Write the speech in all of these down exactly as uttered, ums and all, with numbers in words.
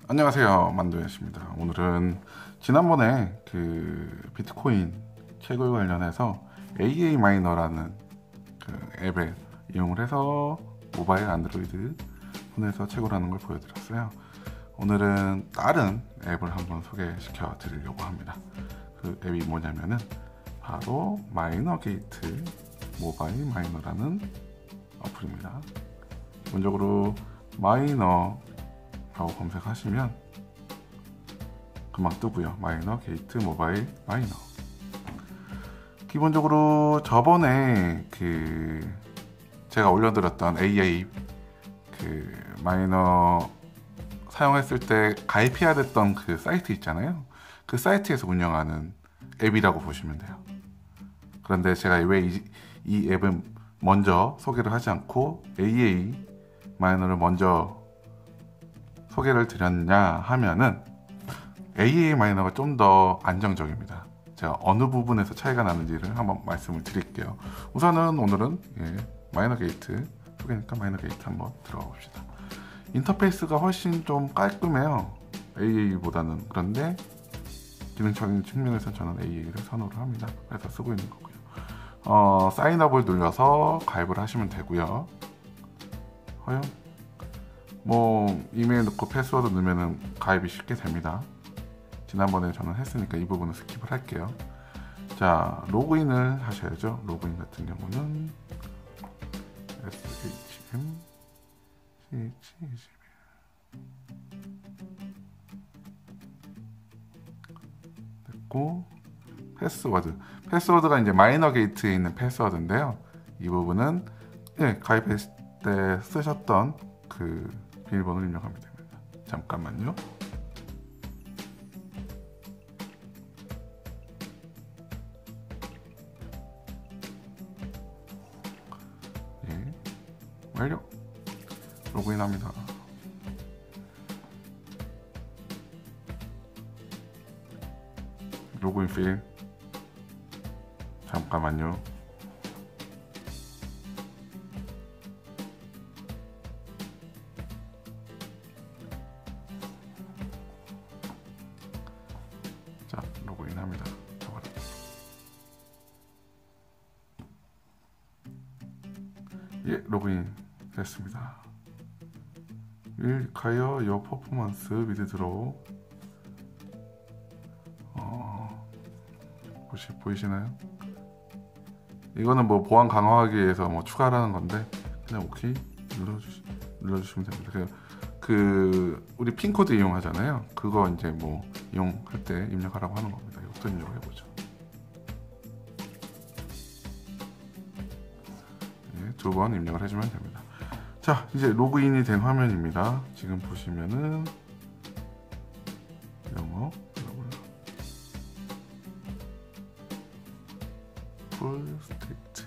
안녕하세요, 만두였습니다. 오늘은 지난번에 그 비트코인 채굴 관련해서 에이에이 마이너라는 그 앱을 이용을 해서 모바일 안드로이드 폰에서 채굴하는 걸 보여드렸어요. 오늘은 다른 앱을 한번 소개시켜 드리려고 합니다. 그 앱이 뭐냐면은 바로 마이너 게이트 모바일 마이너라는 어플입니다. 기본적으로 마이너 라고 검색하시면 금방 뜨고요. 마이너 게이트 모바일 마이너. 기본적으로 저번에 그 제가 올려드렸던 에이에이 그 마이너 사용했을 때 가입해야 됐던 그 사이트 있잖아요. 그 사이트에서 운영하는 앱이라고 보시면 돼요. 그런데 제가 왜 이 이 앱은 먼저 소개를 하지 않고 에이에이 마이너를 먼저 소개를 드렸냐 하면은 에이에이 마이너가 좀 더 안정적입니다. 제가 어느 부분에서 차이가 나는지를 한번 말씀을 드릴게요. 우선은 오늘은 예, 마이너 게이트 소개니까 마이너 게이트 한번 들어가 봅시다. 인터페이스가 훨씬 좀 깔끔해요. 에이에이보다는. 그런데 기능적인 측면에서 저는 에이에이를 선호를 합니다. 그래서 쓰고 있는 거고요. 어, 사인업을 눌러서 가입을 하시면 되고요. 허용 뭐 이메일 넣고 패스워드 넣으면 가입이 쉽게 됩니다. 지난번에 저는 했으니까 이 부분은 스킵을 할게요. 자, 로그인을 하셔야죠. 로그인 같은 경우는 에스에이치엠 씨에이치이십일 됐고, 패스워드 패스워드가 이제 마이너 게이트에 있는 패스워드인데요. 이 부분은 예, 가입했을 때 쓰셨던 그 비밀번호를 입력하면 됩니다. 잠깐만요. 예, 완료. 로그인합니다. 로그인 필. 잠깐만요. 자, 로그인합니다. 예, 로그인 됐습니다. Will require your performance with draw. 어, 보시, 보이시나요? 이거는 뭐 보안 강화하기 위해서 뭐 추가하라는 건데 그냥 오케이 눌러주시, 눌러주시면 됩니다. 그, 그 우리 핀 코드 이용하잖아요. 그거 이제 뭐 이용할 때 입력하라고 하는 겁니다. 이것도 입력을 해보죠. 네, 두 번 입력을 해주면 됩니다. 자, 이제 로그인이 된 화면입니다. 지금 보시면은 영어 풀 스테이트.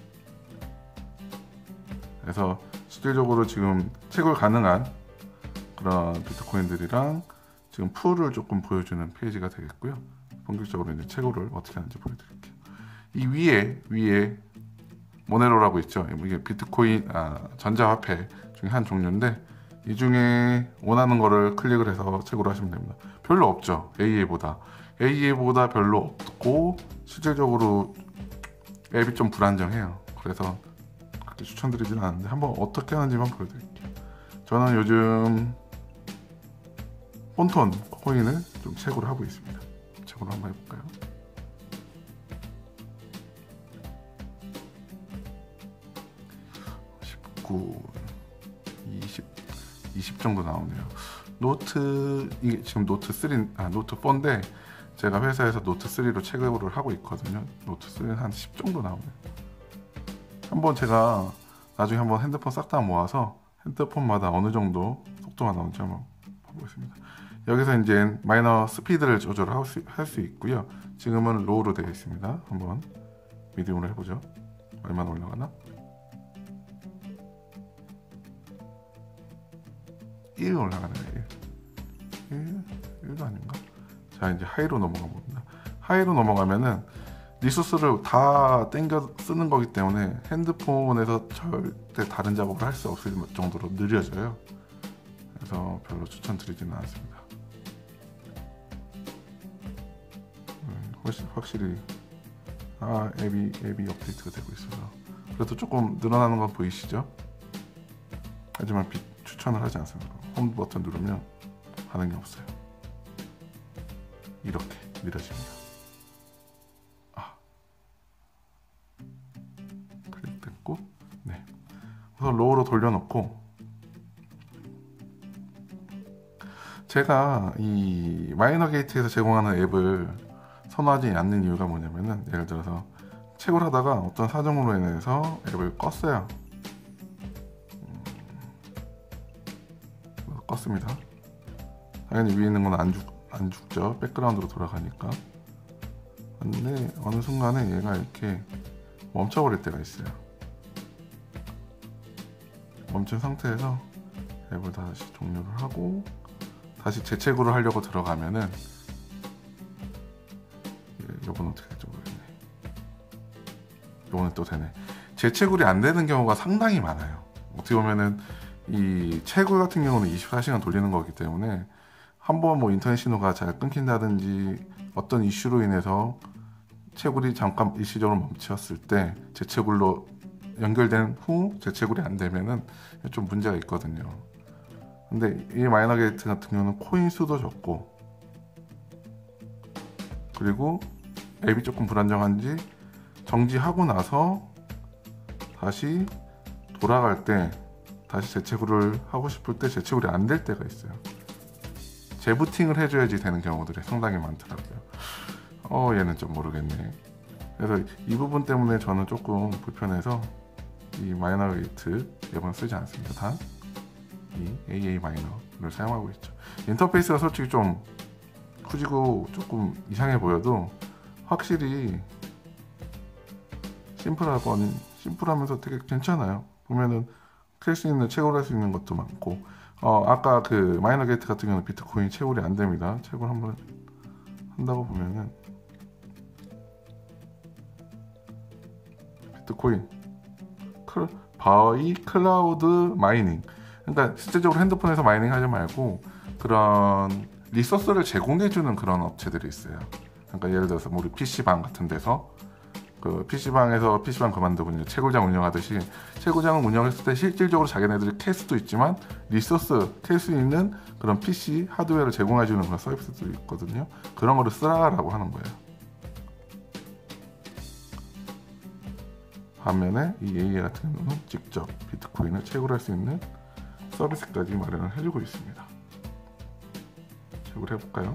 그래서 실질적으로 지금 채굴 가능한 그런 비트코인들이랑 지금 풀을 조금 보여주는 페이지가 되겠고요. 본격적으로 이제 채굴을 어떻게 하는지 보여드릴게요. 이 위에 위에 모네로라고 있죠. 이게 비트코인 아, 전자화폐 중에 한 종류인데 이 중에 원하는 거를 클릭을 해서 채굴을 하시면 됩니다. 별로 없죠. 에이에이보다 에이에이보다 별로 없고 실질적으로 앱이 좀 불안정해요. 그래서 그렇게 추천드리지는 않는데 한번 어떻게 하는지만 보여드릴게요. 저는 요즘 폰톤 코인을 좀 채굴을 하고 있습니다. 채굴을 한번 해볼까요? 십구, 이십, 이십 정도 나오네요. 노트, 이게 지금 노트 쓰리, 아, 노트 포인데 제가 회사에서 노트 쓰리로 채굴을 하고 있거든요. 노트 쓰리는 한 십 정도 나오네요. 한번 제가 나중에 한번 핸드폰 싹 다 모아서 핸드폰마다 어느 정도 속도가 나오는지 한번 보겠습니다. 여기서 이제 마이너 스피드를 조절할 수, 할 수 있고요. 지금은 로우로 되어 있습니다. 한번 미디움으로 해보죠. 얼마나 올라가나? 일 올라가네요. 일. 일, 일도 아닌가? 자, 이제 하이로 넘어가 봅니다. 하이로 넘어가면은 리소스를 다 땡겨 쓰는 거기 때문에 핸드폰에서 절대 다른 작업을 할 수 없을 정도로 느려져요. 그래서 별로 추천드리지는 않습니다. 훨씬 확실히 아 앱이 앱이 업데이트가 되고 있어서 그래도 조금 늘어나는 건 보이시죠? 하지만 비, 추천을 하지 않습니다. 홈 버튼 누르면 반응이 없어요. 이렇게 느려집니다. 아 클릭됐고, 네. 우선 로우로 돌려놓고, 제가 이 마이너 게이트에서 제공하는 앱을 선호하지 않는 이유가 뭐냐면은, 예를 들어서 책을 하다가 어떤 사정으로 인해서 앱을 껐어요. 음, 껐습니다. 당연히 위에 있는 건 안 죽, 안 죽죠. 백그라운드로 돌아가니까. 근데 어느 순간에 얘가 이렇게 멈춰버릴 때가 있어요. 멈춘 상태에서 앱을 다시 종료를 하고 다시 재채구를 하려고 들어가면은, 요건 어떻게 될지 모르겠네. 요거는 또 되네. 재채굴이 안 되는 경우가 상당히 많아요. 어떻게 보면은 이 채굴 같은 경우는 이십사 시간 돌리는 거기 때문에 한번 뭐 인터넷 신호가 잘 끊긴다든지 어떤 이슈로 인해서 채굴이 잠깐 일시적으로 멈췄을 때 재채굴로 연결된 후 재채굴이 안 되면은 좀 문제가 있거든요. 근데 이 마이너 게이트 같은 경우는 코인 수도 적고, 그리고 앱이 조금 불안정한지 정지하고 나서 다시 돌아갈 때, 다시 재채굴을 하고 싶을 때 재채굴이 안 될 때가 있어요. 재부팅을 해줘야지 되는 경우들이 상당히 많더라고요. 어 얘는 좀 모르겠네. 그래서 이 부분 때문에 저는 조금 불편해서 이 마이너 게이트 앱은 쓰지 않습니다. 단 이 에이에이 마이너를 사용하고 있죠. 인터페이스가 솔직히 좀 후지고 조금 이상해 보여도 확실히 심플하고 심플하면서 되게 괜찮아요. 보면은 캘 수 있는, 채굴할 수 있는 것도 많고, 어 아까 그 마이너 게이트 같은 경우는 비트코인 채굴이 안 됩니다. 채굴 한번 한다고 보면은 비트코인 클, 바이 클라우드 마이닝, 그러니까 실제적으로 핸드폰에서 마이닝 하지 말고 그런 리소스를 제공해주는 그런 업체들이 있어요. 그러니까 예를 들어서 우리 피씨방 같은 데서 그 피씨방에서 피씨방 그만두고 이제 채굴장 운영하듯이 채굴장을 운영했을 때 실질적으로 자기네들이 캘 수도 있지만 리소스 캘 수 있는 그런 피씨 하드웨어를 제공해주는 그런 서비스들이 있거든요. 그런 거를 쓰라라고 하는 거예요. 반면에 이 에이에이 같은 경우는 직접 비트코인을 채굴할 수 있는 서비스까지 마련을 해주고 있습니다. 채굴 해볼까요?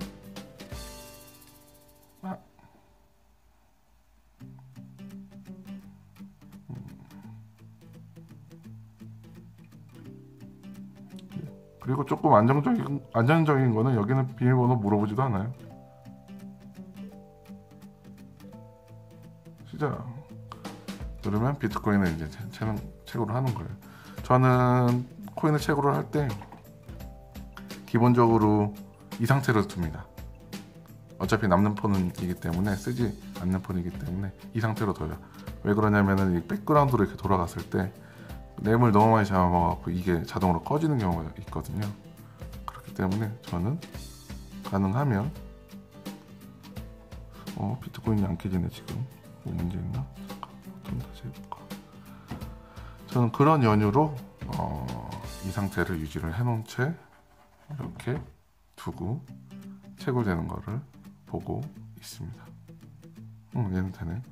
아. 음. 그리고 조금 안정적인 안정적인 거는 여기는 비밀번호 물어보지도 않아요. 시작. 누르면 비트코인을 이제 채, 채굴을 하는 거예요. 저는 코인을 채굴을 할 때 기본적으로 이 상태로 둡니다. 어차피 남는 폰이기 때문에, 쓰지 않는 폰이기 때문에 이 상태로 둬요. 왜 그러냐면은 이 백그라운드로 이렇게 돌아갔을 때 램을 너무 많이 잡아먹고 이게 자동으로 꺼지는 경우가 있거든요. 그렇기 때문에 저는 가능하면 어 비트코인이 안 켜지네 지금. 뭐 문제 있나? 잠깐 버튼 다시 해볼까? 저는 그런 연유로 어, 이 상태를 유지를 해놓은 채 이렇게 두고 채굴되는 거를 보고 있습니다. 음, 얘는 되네.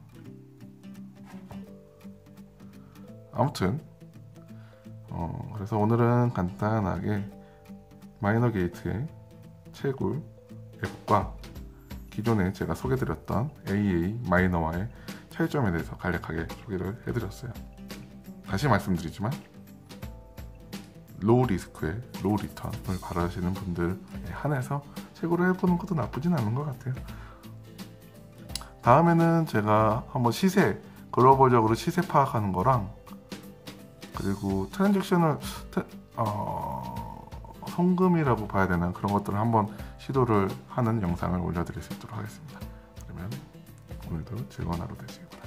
아무튼 어, 그래서 오늘은 간단하게 마이너 게이트의 채굴 앱과 기존에 제가 소개드렸던 에이에이 마이너와의 차이점에 대해서 간략하게 소개를 해드렸어요. 다시 말씀드리지만 로우 리스크에 로우 리턴을 바라시는 분들에 한해서 채굴을 해보는 것도 나쁘진 않은 것 같아요. 다음에는 제가 한번 시세, 글로벌적으로 시세 파악하는 거랑, 그리고 트랜잭션을 어, 송금이라고 봐야 되나, 그런 것들을 한번 시도를 하는 영상을 올려드릴 수 있도록 하겠습니다. 그러면 오늘도 즐거운 하루 되시고